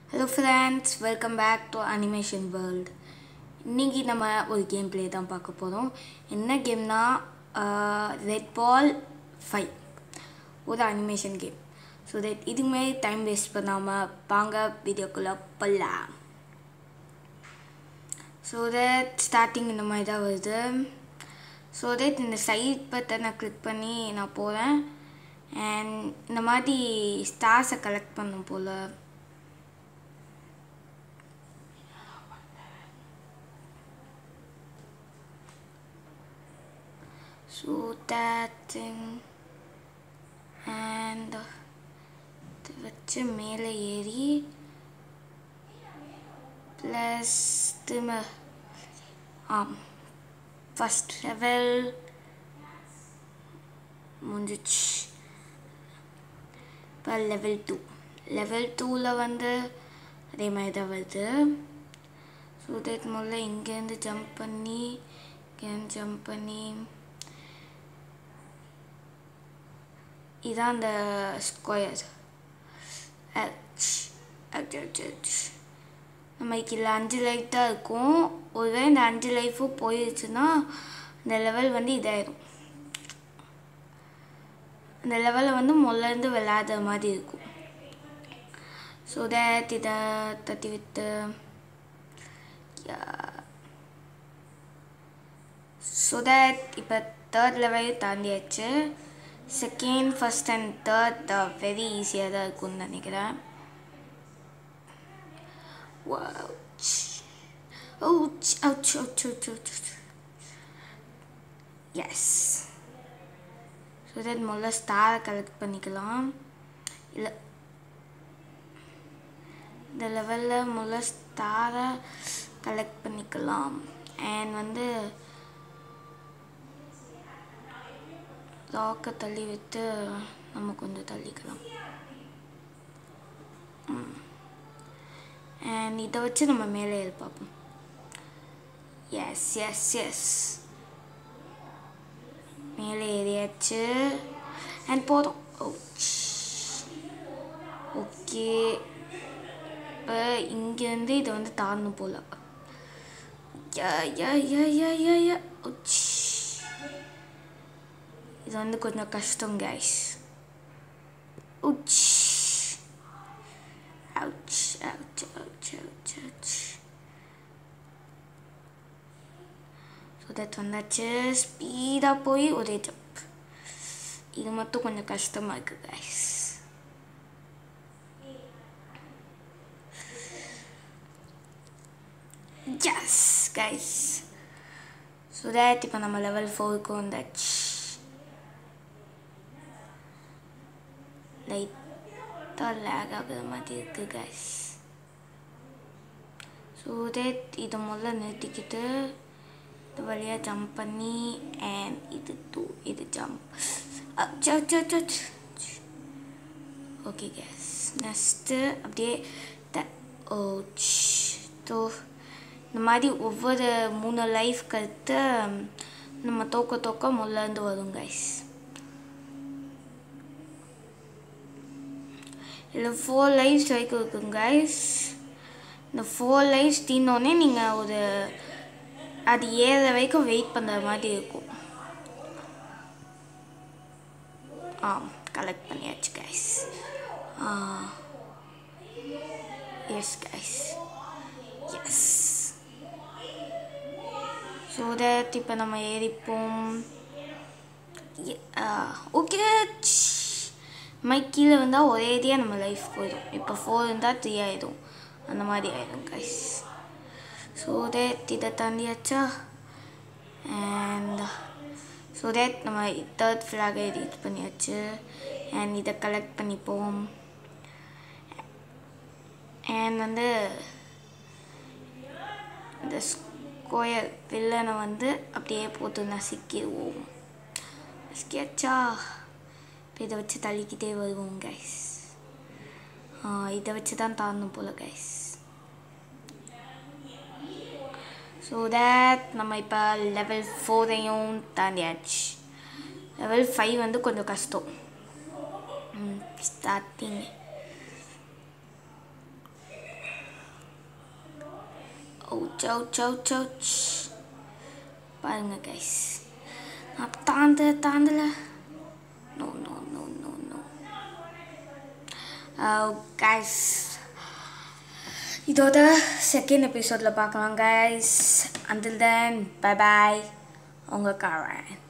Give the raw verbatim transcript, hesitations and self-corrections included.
Hello friends, welcome back to Animation World. இன்னைக்கு நம்ம ஒரு கேம் ப்ளே தான் பார்க்க போகிறோம். என்ன கேம்னா ரெட் பால் ஃபைவ் ஒரு அனிமேஷன் கேம். ஸோ தட் இதுமே டைம் வேஸ்ட் பண்ணாமல் வாங்க வீடியோக்குள்ளே போகலாம். ஸோ தட் ஸ்டார்டிங் இந்த மாதிரி தான் வருது. ஸோ தட் இந்த சைட் பட்டனை கிளிக் பண்ணி நான் போகிறேன். அண்ட் இந்த மாதிரி ஸ்டார்ஸை கலெக்ட் பண்ணும் போல். So that thing and இது வச்சு மேலே ஏறி ப்ளஸ் திரும்ப ஆம் ஃபஸ்ட் லெவல் முடிஞ்சிச்சு. இப்போ லெவல் டூ லெவல் டூவில் வந்து அதே மாதிரி தான் வருது. ஸோ தட் முதல்ல இங்கேருந்து ஜம்ப் பண்ணி இங்கேருந்து ஜம்ப் பண்ணி இதான் அந்த ஸ்கொயர். நமக்கு இல்லை அஞ்சு லைஃப் தான் இருக்கும். ஒருவேளை இந்த அஞ்சு லைஃபும் போயிடுச்சுன்னா இந்த லெவல் வந்து இதாயிடும். இந்த லெவலில் வந்து முதலேருந்து விளையாடுற மாதிரி இருக்கும். ஸோ தேட் இதை தட்டி விட்டு ஸோ தேட் இப்போ தேர்ட் லெவலையும் தாண்டியாச்சு. Second first and third very ஈஸியாக தான் இருக்கும்னு நினைக்கிறேன். எஸ் ஸோ தட் முதல்ல ஸ்டாரை கலெக்ட் பண்ணிக்கலாம். இல்லை இந்த லெவலில் முதல்ல ஸ்டாரை கலெக்ட் பண்ணிக்கலாம். அண்ட் வந்து லாக்கை தள்ளி விட்டு நம்ம கொஞ்சம் தள்ளிக்கலாம். அண்ட் இதை வச்சு நம்ம மேலே ஏறி பார்ப்போம். எஸ் எஸ் எஸ் மேலே ஏறியாச்சு. அண்ட் போதும். ஓகே இப்போ இங்கேருந்து இதை வந்து தாண்டணும் போல. யா யா யா யா யா யா இது வந்து கொஞ்சம் கஷ்டம் guys. Ouch ouch ouch ouch ouch ouch so that வந்தாச்சு. ஸ்பீடாக போய் ஒரே ஜம்ப். இது மட்டும் கொஞ்சம் கஷ்டமாக இருக்குது guys. Yes guys so that இப்போ நம்ம லெவல் ஃபோருக்கு வந்தாச்சு. லைட்டாக லேக் ஆகுற மாதிரி இருக்குது கைஸ். ஸோ தட் இதை முதல்ல நிறுத்திக்கிட்டு இது வழியாக ஜம்ப் பண்ணி அண்ட் இது டூ இது ஜம்ப். ஓகே கைஸ் நெக்ஸ்ட்டு அப்படியே த ஓ ஸோ இந்த மாதிரி ஒவ்வொரு மூணு லைஃப் கருத்து நம்ம தோக்க தோக்க முதலேருந்து வரும் கைஸ். இதில் ஃபோர் லைஃப்ஸ் வரைக்கும் இருக்குங்க கைஸ். இந்த ஃபோர் லைஃப்ஸ் தீர்ந்தோடனே நீங்கள் ஒரு அது ஏற வரைக்கும் வெயிட் பண்ணுற மாதிரி இருக்கும். ஆ கலெக்ட் பண்ணியாச்சு guys. Yes guys yes so that இப்போ நம்ம ஏறிப்போம். ஓகே மை கீழே வந்தால் ஒரேடியாக நம்ம லைஃப் போயிடும். இப்போ ஃபோர் இருந்தால் த்ரீ ஆகிடும். அந்த மாதிரி ஆகிடும் கைஸ். ஸோ தேட் இதை தாண்டியாச்சா. அண்ட் ஸோ தேட் நம்ம தேர்ட் ஃப்ளாகை ரீச் பண்ணியாச்சு. அண்ட் இதை கலெக்ட் பண்ணிப்போம். அண்ட் வந்து இந்த ஸ்கொயர் வில்லனை வந்து அப்படியே போட்டு நசுக்கிடுவோம். நசுக்கியாச்சா. இதை வச்சு தள்ளிக்கிட்டே வருவோம் கைஸ். இதை வச்சு தான் தாண்டணும் போல் கைஸ். ஸோ தேட் நம்ம இப்போ லெவல் ஃபோரையும் தாண்டியாச்சு. லெவல் ஃபைவ் வந்து கொஞ்சம் கஷ்டம். Starting ouch ouch ouch ouch பாருங்க கைஸ் நான் தாண்ட தாண்டல no no no no no guys இதோட செகண்ட் எபிசோடில் பார்க்கலாம் கைஸ். until then bye bye உங்கள் காரன்.